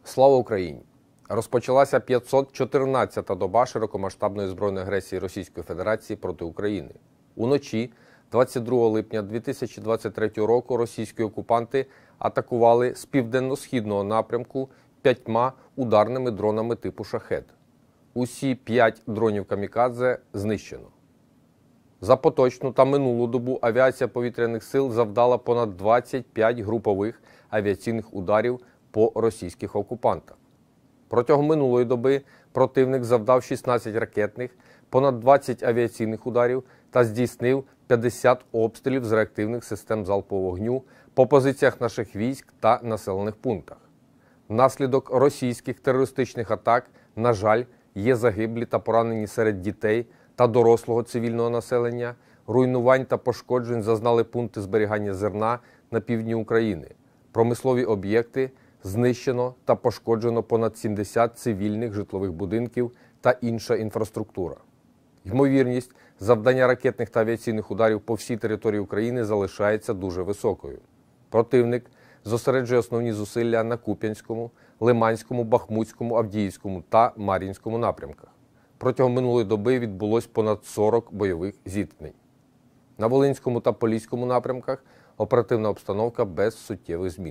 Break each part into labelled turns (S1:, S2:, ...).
S1: Слава Україні! Розпочалася 514-та доба широкомасштабної збройної агресії Російської Федерації проти України. Уночі 22 липня 2023 року російські окупанти атакували з південно-східного напрямку 5 ударними дронами типу «Шахед». Усі 5 дронів «Камікадзе» знищено. За поточну та минулу добу авіація повітряних сил завдала понад 25 групових авіаційних ударів по російських окупантах. Протягом минулої доби противник завдав 16 ракетних, понад 20 авіаційних ударів та здійснив 50 обстрілів з реактивних систем залпового вогню по позиціях наших військ та населених пунктах. Внаслідок російських терористичних атак, на жаль, є загиблі та поранені серед дітей та дорослого цивільного населення, руйнувань та пошкоджень зазнали пункти зберігання зерна на півдні України, промислові об'єкти, знищено та пошкоджено понад 70 цивільних житлових будинків та інша інфраструктура. Ймовірність завдання ракетних та авіаційних ударів по всій території України залишається дуже високою. Противник зосереджує основні зусилля на Куп'янському, Лиманському, Бахмутському, Авдіївському та Мар'їнському напрямках. Протягом минулої доби відбулось понад 40 бойових зіткнень. На Волинському та Поліському напрямках оперативна обстановка без суттєвих змін.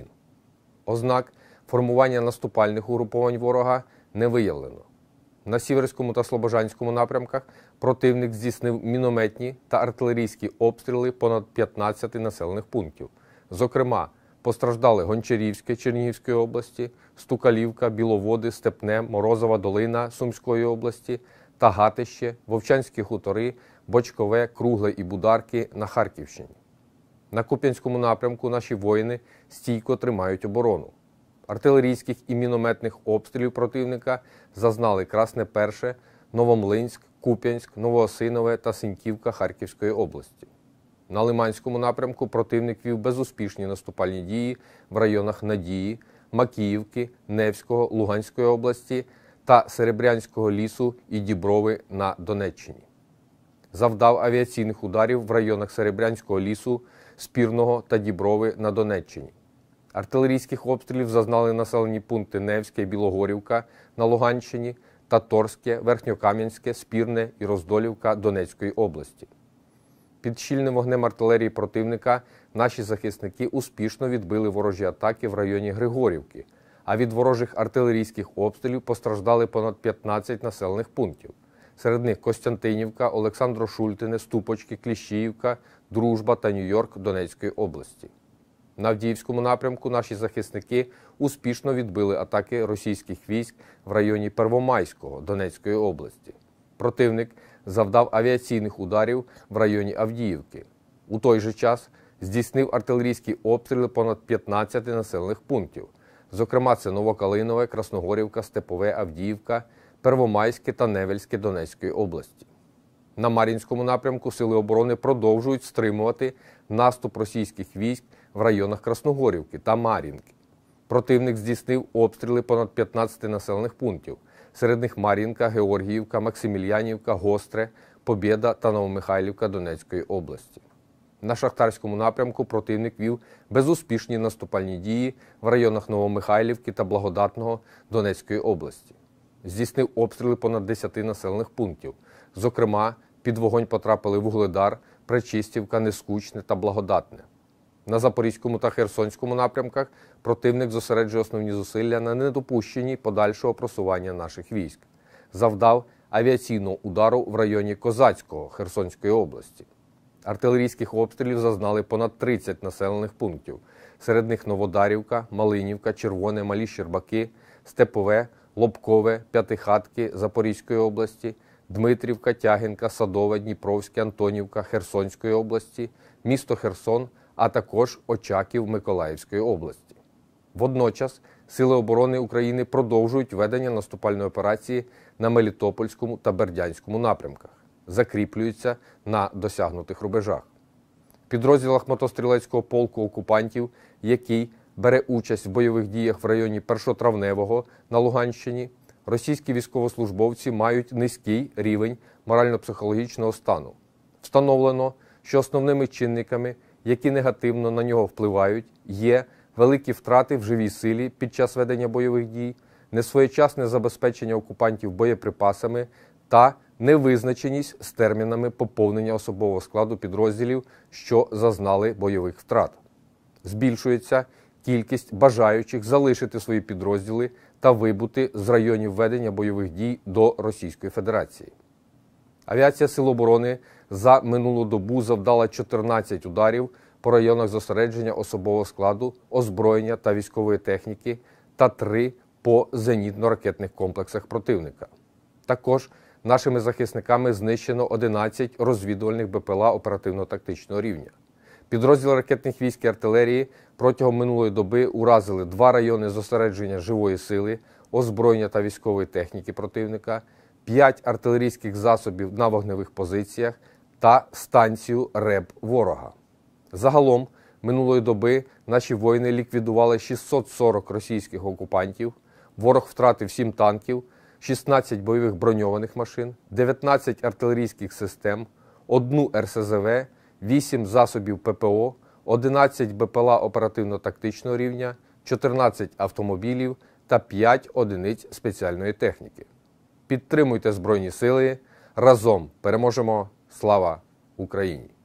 S1: Ознак формування наступальних угруповань ворога не виявлено. На Сіверському та Слобожанському напрямках противник здійснив мінометні та артилерійські обстріли понад 15 населених пунктів. Зокрема, постраждали Гончарівське Чернігівської області, Стукалівка, Біловоди, Степне, Морозова Долина Сумської області та Гатище, Вовчанські хутори, Бочкове, Кругле і Бударки на Харківщині. На Куп'янському напрямку наші воїни стійко тримають оборону. Артилерійських і мінометних обстрілів противника зазнали Красне Перше, Новомлинськ, Куп'янськ, Новоосинове та Синьківка Харківської області. На Лиманському напрямку противник вів безуспішні наступальні дії в районах Надії, Макіївки, Невського, Луганської області та Серебрянського лісу і Діброви на Донеччині. Завдав авіаційних ударів в районах Серебрянського лісу, Спірного та Діброви на Донеччині. Артилерійських обстрілів зазнали населені пункти Невське і Білогорівка на Луганщині та Торське, Верхньокам'янське, Спірне і Роздолівка Донецької області. Під щільним вогнем артилерії противника наші захисники успішно відбили ворожі атаки в районі Григорівки, а від ворожих артилерійських обстрілів постраждали понад 15 населених пунктів. Серед них Костянтинівка, Олександро-Шультине, Ступочки, Кліщіївка, Дружба та Нью-Йорк Донецької області. На Авдіївському напрямку наші захисники успішно відбили атаки російських військ в районі Первомайського Донецької області. Противник завдав авіаційних ударів в районі Авдіївки. У той же час здійснив артилерійські обстріли понад 15 населених пунктів. Зокрема, це Новокалинове, Красногорівка, Степове, Авдіївка, Первомайське та Невельське Донецької області. На Мар'їнському напрямку сили оборони продовжують стримувати наступ російських військ в районах Красногорівки та Мар'їнки. Противник здійснив обстріли понад 15 населених пунктів. Серед них Мар'їнка, Георгіївка, Максимільянівка, Гостре, Побєда та Новомихайлівка Донецької області. На Шахтарському напрямку противник вів безуспішні наступальні дії в районах Новомихайлівки та Благодатного Донецької області. Здійснив обстріли понад 10 населених пунктів. Зокрема, під вогонь потрапили Вугледар, Пречистівка, Нескучне та Благодатне. На Запорізькому та Херсонському напрямках противник зосереджує основні зусилля на недопущенні подальшого просування наших військ. Завдав авіаційного удару в районі Козацького Херсонської області. Артилерійських обстрілів зазнали понад 30 населених пунктів. Серед них Новодарівка, Малинівка, Червоне, Малі Щербаки, Степове, Лобкове, П'ятихатки Запорізької області, Дмитрівка, Тягинка, Садове, Дніпровське, Антонівка Херсонської області, місто Херсон, а також Очаків Миколаївської області. Водночас Сили оборони України продовжують ведення наступальної операції на Мелітопольському та Бердянському напрямках, закріплюються на досягнутих рубежах. В підрозділах мотострілецького полку окупантів, який бере участь в бойових діях в районі Першотравневого на Луганщині, російські військовослужбовці мають низький рівень морально-психологічного стану. Встановлено, що основними чинниками, які негативно на нього впливають, є великі втрати в живій силі під час ведення бойових дій, несвоєчасне забезпечення окупантів боєприпасами та невизначеність з термінами поповнення особового складу підрозділів, що зазнали бойових втрат. Збільшується кількість бажаючих залишити свої підрозділи та вибути з районів ведення бойових дій до Російської Федерації. Авіація Сил оборони за минулу добу завдала 14 ударів по районах зосередження особового складу, озброєння та військової техніки та 3 по зенітно-ракетних комплексах противника. Також нашими захисниками знищено 11 розвідувальних БПЛА оперативно-тактичного рівня. Підрозділи ракетних військ і артилерії протягом минулої доби уразили 2 райони зосередження живої сили, озброєння та військової техніки противника, 5 артилерійських засобів на вогневих позиціях та станцію РЕБ ворога. Загалом минулої доби наші воїни ліквідували 640 російських окупантів, ворог втратив 7 танків, 16 бойових броньованих машин, 19 артилерійських систем, 1 РСЗВ, 8 засобів ППО, 11 БПЛА оперативно-тактичного рівня, 14 автомобілів та 5 одиниць спеціальної техніки. Підтримуйте Збройні Сили. Разом переможемо! Слава Україні!